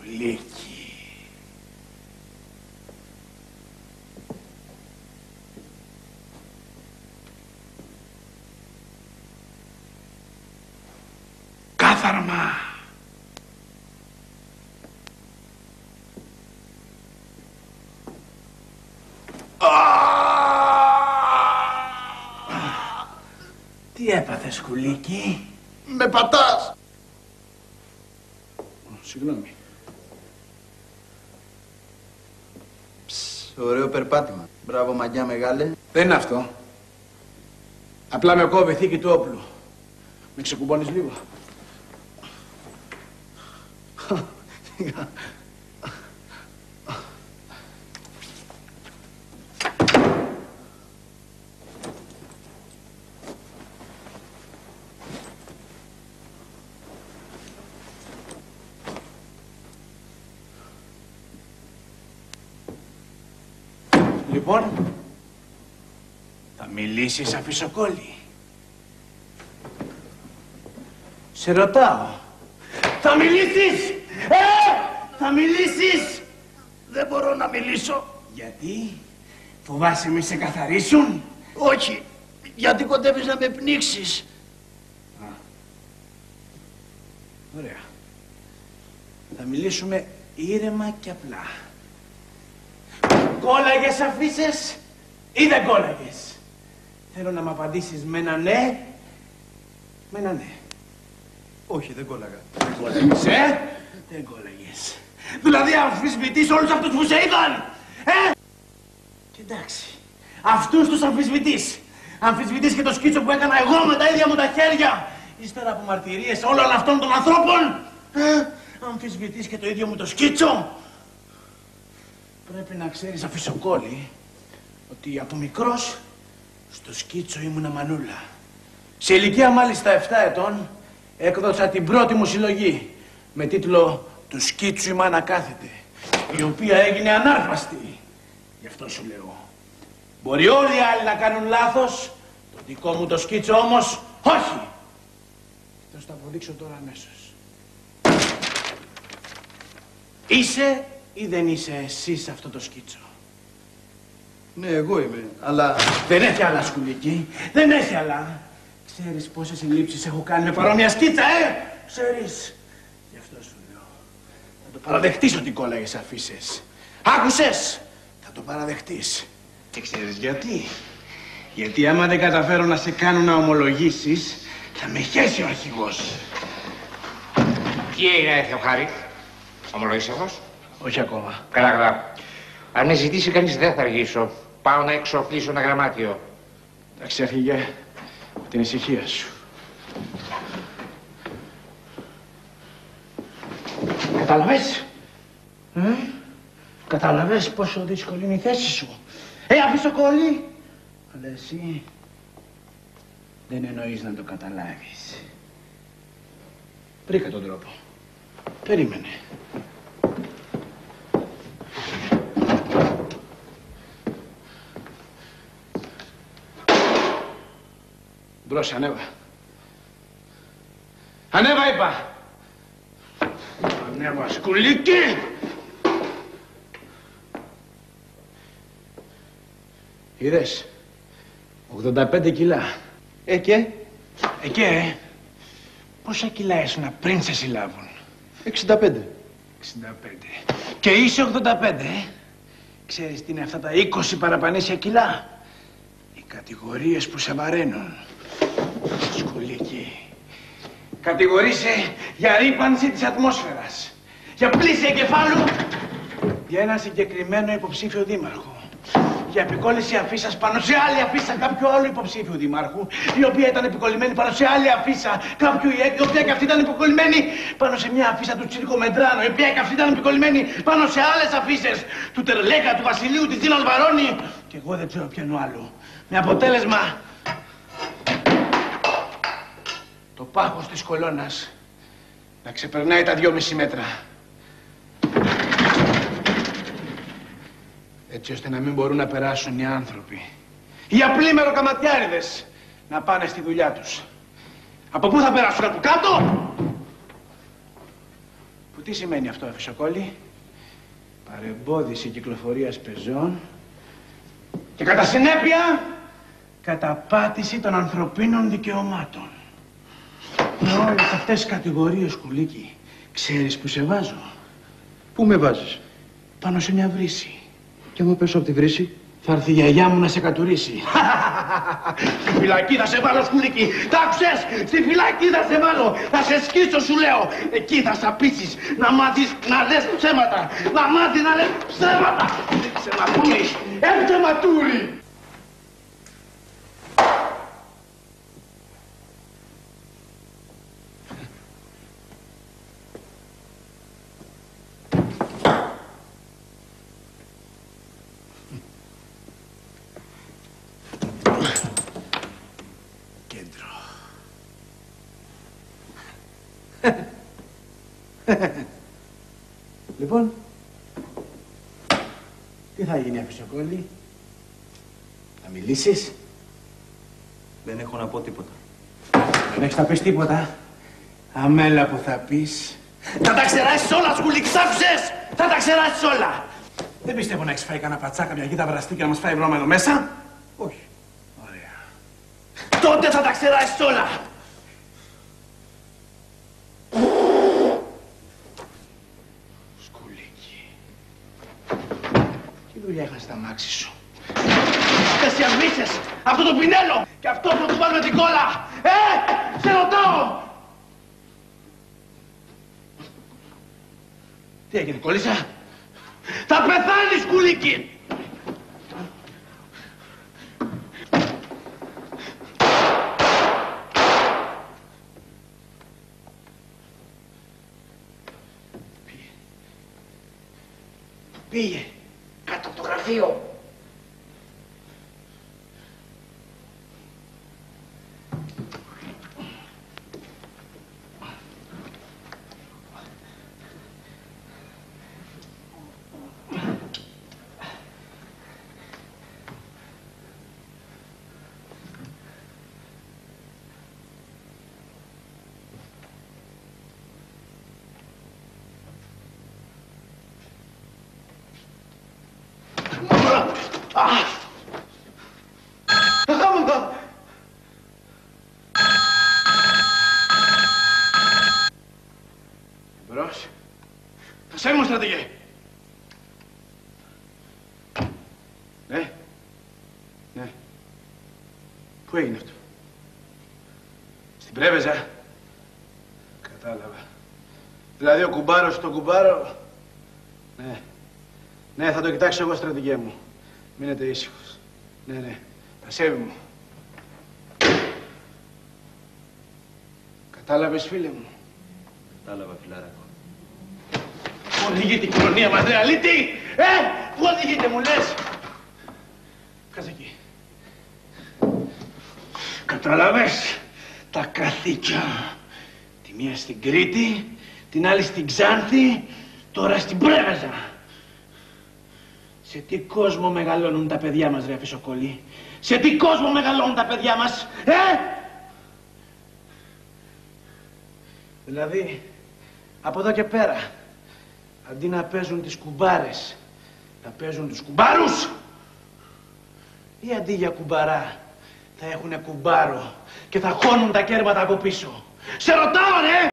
Σκουλίκι. Κάθαρμα. Τι έπαθες, Σκουλίκι? Με πατάς. Συγγνώμη. Ωραίο περπάτημα. Μπράβο, μαγιά μεγάλε. Δεν είναι αυτό. Απλά με κόβει θήκη του όπλου. Με ξεκουμπώνεις λίγο. Λοιπόν, θα μιλήσεις αφισοκόλλη. Σε ρωτάω. Θα μιλήσεις! Θα μιλήσεις! Δεν μπορώ να μιλήσω. Γιατί? Φοβάσαι μη σε καθαρίσουν? Όχι, γιατί κοντεύεις να με πνίξεις. Ωραία. Θα μιλήσουμε ήρεμα και απλά. Κόλλαγες αφίσες ή δεν κόλλαγες? Θέλω να μου απαντήσεις με ένα ναι, με ένα ναι. Όχι, δεν κόλλαγα. Δεν κόλλαγες, δεν κόλλαγες. Δηλαδή αμφισβητείς όλους αυτούς που σε είδαν, Και εντάξει, αυτούς τους αμφισβητείς. Αμφισβητείς και το σκίτσο που έκανα εγώ με τα ίδια μου τα χέρια. Ύστερα από μαρτυρίες όλων αυτών των ανθρώπων. Αμφισβητείς και το ίδιο μου το σκίτσο. Πρέπει να ξέρεις, αφισοκόλλη, ότι από μικρός στο σκίτσο ήμουνα μανούλα. Σε ηλικία μάλιστα 7 ετών έκδοσα την πρώτη μου συλλογή με τίτλο «Του σκίτσου η μάνα κάθεται», η οποία έγινε ανάρπαστη. Γι' αυτό σου λέω. Μπορεί όλοι οι άλλοι να κάνουν λάθος, το δικό μου το σκίτσο όμως όχι. Θα σου το αποδείξω τώρα αμέσως. Είσαι ή δεν είσαι εσύ σε αυτό το σκίτσο? Ναι, εγώ είμαι, αλλά... Δεν έχει άλλα, Σκουλίκι. Δεν έχει άλλα. Ξέρεις πόσες συλλήψεις έχω κάνει με παρόμοια σκίτσα, Ξέρεις. Γι' αυτό σου λέω. Θα το παραδεχτείς ότι κόλλαγες αφίσες. Άκουσες. Θα το παραδεχτείς. Και ξέρεις γιατί? Γιατί άμα δεν καταφέρω να σε κάνω να ομολογήσεις, θα με χέσει ο αρχηγός. Τι έγινε, Θεοχάρη? Ομολογείς αυτός? Όχι ακόμα. Καλά, καλά. Αν με ζητήσει κανείς δεν θα αργήσω. Πάω να εξοπλίσω ένα γραμμάτιο. Εντάξει, αρχηγέ, με την ησυχία σου. Κατάλαβες? Κατάλαβες πόσο δύσκολη είναι η θέση σου? Αφισοκόλλη! Αλλά εσύ δεν εννοείς να το καταλάβεις. Βρήκα τον τρόπο. Περίμενε. Μπρος, ανέβα. Ανέβα, είπα. Ανέβα, Σκουλίκι. Είδες, 85 κιλά. Και. Πόσα κιλά ήσουνα πριν σε συλλάβουν? 65. 65. Και είσαι 85, Ξέρεις τι είναι αυτά τα 20 παραπανήσια κιλά? Οι κατηγορίες που σε βαραίνουν. Σκουλίκι. Κατηγορείσαι για ρύπανση της ατμόσφαιρας, για πλήση εγκεφάλου, για ένα συγκεκριμένο υποψήφιο δήμαρχο, για επικόλληση αφίσας πάνω σε άλλη αφίσα κάποιου άλλου υποψήφιου δημάρχου, η οποία ήταν επικολλημένη πάνω σε άλλη αφίσα κάποιου η οποία και αυτή ήταν επικολλημένη πάνω σε μια αφίσα του Τσίρκο Μεντράνο, η οποία και αυτή ήταν επικολλημένη πάνω σε άλλες αφίσες του Τερλέκα, του Βασιλείου, της Δίνα Αλβαρώνη και εγώ δεν ξέρω ποιον άλλο. Με αποτέλεσμα το πάχος της κολόνας να ξεπερνάει τα 2,5 μέτρα. Έτσι ώστε να μην μπορούν να περάσουν οι άνθρωποι. Οι απλοί μεροκαματιάριδες να πάνε στη δουλειά τους. Από πού θα περάσουν, από κάτω? Που τι σημαίνει αυτό, Αφισοκόλλη? Παρεμπόδιση κυκλοφορίας πεζών και κατά συνέπεια καταπάτηση των ανθρωπίνων δικαιωμάτων. Με όλες αυτές τις κατηγορίες, Κουλίκη, ξέρεις που σε βάζω? Πού με βάζεις? Πάνω σε μια βρύση. Και άμα πέσω από τη βρύση? Θα έρθει η γιαγιά μου να σε κατουρίσει. Στη φυλακή θα σε βάλω, Σκουλίκη. Τα άκουσες? Στη φυλακή θα σε βάλω. Θα σε σκίσω, σου λέω. Εκεί θα σαπίσεις. Να μάθεις να λες ψέματα. Να μάθεις να λες ψέματα. Ψεματούρι. Ψεματούρι. Λοιπόν, τι θα γίνει, Αφισοκόλλη? Θα μιλήσεις? Δεν έχω να πω τίποτα. Δεν έχεις να πεις τίποτα? Αμέλα που θα πεις. Θα τα ξεράσεις όλα, Σκουλίκη, σ' άκουσες? Θα τα ξεράσεις όλα. Δεν πιστεύω να έχεις φάει κανένα πατσάκα μια γύτα βραστή και να μας φάει βρώμα εδώ μέσα. Όχι. Ωραία. Τότε θα τα ξεράσεις όλα. Τι δουλειά είχαν στα μάξι σου? Αυτές οι αμβίτσες, αυτό το πινέλο και αυτό που του βάλουμε την κόλλα. Σε ρωτάω! Τι έγινε, κόλλησα? Θα πεθάνεις, Κουλίκη! Πήγε. Κάτω από το γραφείο. Μπρος. Θα σε ήμουν, στρατηγέ. Ναι. Ναι. Πού έγινε αυτό? Στην Πρέβεζα. Κατάλαβα. Δηλαδή ο κουμπάρος στον κουμπάρο. Ναι. Ναι, θα το κοιτάξω εγώ, στρατηγέ μου. Μείνετε ήσυχος. Ναι, ναι. Πασέβη μου. Κατάλαβες, φίλε μου? Κατάλαβα, φιλαράκο. Πού οδηγείται η κοινωνία μας, ρε αλήτη! Πού οδηγείται, μου λες? Κάτσε εκεί. Κατάλαβες τα καθήκια. Τη μία στην Κρήτη, την άλλη στην Ξάνθη, τώρα στην Πρέβεζα. Σε τι κόσμο μεγαλώνουν τα παιδιά μας, ρε Αφισοκόλλη? Σε τι κόσμο μεγαλώνουν τα παιδιά μας, Δηλαδή, από εδώ και πέρα, αντί να παίζουν τις κουμπάρες, να παίζουν τους κουμπάρους, ή αντί για κουμπαρά, θα έχουνε κουμπάρο και θα χώνουν τα κέρματα από πίσω. Σε ρωτάω, ρε!